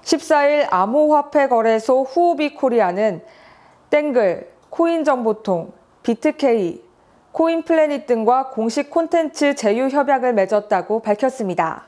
14일 암호화폐거래소 후오비코리아는 땡글, 코인정보통, 비트케이, 코인플래닛 등과 공식 콘텐츠 제휴 협약을 맺었다고 밝혔습니다.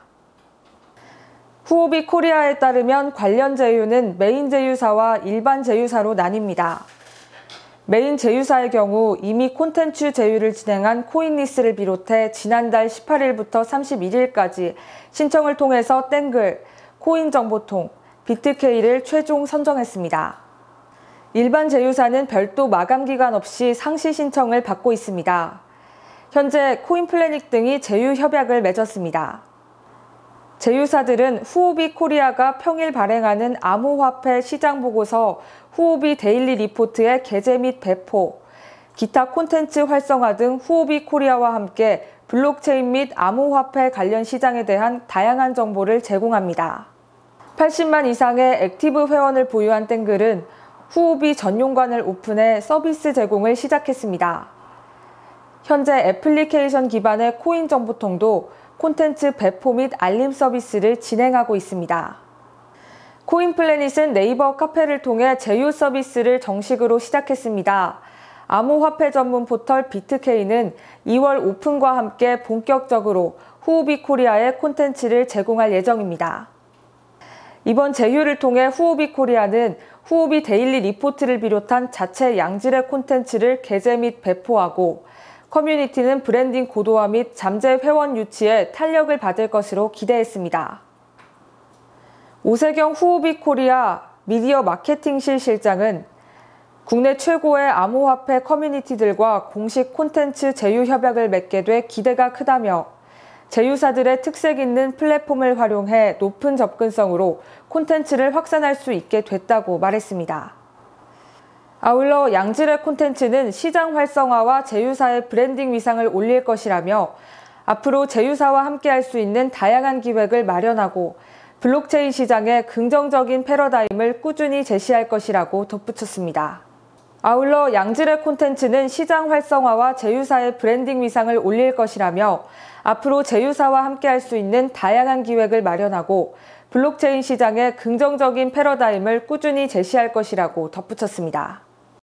후오비코리아에 따르면 관련 제휴는 메인 제휴사와 일반 제휴사로 나뉩니다. 메인 제휴사의 경우 이미 콘텐츠 제휴를 진행한 코인리스를 비롯해 지난달 18일부터 31일까지 신청을 통해서 땡글, 코인정보통, 비트케이를 최종 선정했습니다. 일반 제휴사는 별도 마감기간 없이 상시 신청을 받고 있습니다. 현재 코인플래닛 등이 제휴 협약을 맺었습니다. 제휴사들은 후오비코리아가 평일 발행하는 암호화폐 시장 보고서 후오비 데일리 리포트의 게재 및 배포, 기타 콘텐츠 활성화 등 후오비코리아와 함께 블록체인 및 암호화폐 관련 시장에 대한 다양한 정보를 제공합니다. 80만 이상의 액티브 회원을 보유한 땡글은 후오비 전용관을 오픈해 서비스 제공을 시작했습니다. 현재 애플리케이션 기반의 코인 정보통도 콘텐츠 배포 및 알림 서비스를 진행하고 있습니다. 코인플래닛은 네이버 카페를 통해 제휴 서비스를 정식으로 시작했습니다. 암호화폐 전문 포털 비트케이는 2월 오픈과 함께 본격적으로 후오비코리아의 콘텐츠를 제공할 예정입니다. 이번 제휴를 통해 후오비코리아는 후오비 데일리 리포트를 비롯한 자체 양질의 콘텐츠를 게재 및 배포하고 커뮤니티는 브랜딩 고도화 및 잠재 회원 유치에 탄력을 받을 것으로 기대했습니다. 오세경 후오비코리아 미디어 마케팅실 실장은 국내 최고의 암호화폐 커뮤니티들과 공식 콘텐츠 제휴 협약을 맺게 돼 기대가 크다며 제휴사들의 특색 있는 플랫폼을 활용해 높은 접근성으로 콘텐츠를 확산할 수 있게 됐다고 말했습니다. 아울러 양질의 콘텐츠는 시장 활성화와 제휴사의 브랜딩 위상을 올릴 것이라며 앞으로 제휴사와 함께할 수 있는 다양한 기획을 마련하고 블록체인 시장의 긍정적인 패러다임을 꾸준히 제시할 것이라고 덧붙였습니다. 아울러 양질의 콘텐츠는 시장 활성화와 제휴사의 브랜딩 위상을 올릴 것이라며 앞으로 제휴사와 함께할 수 있는 다양한 기획을 마련하고 블록체인 시장의 긍정적인 패러다임을 꾸준히 제시할 것이라고 덧붙였습니다.